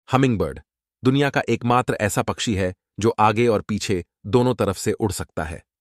Hummingbird दुनिया का एकमात्र ऐसा पक्षी है जो आगे और पीछे दोनों तरफ से उड़ सकता है।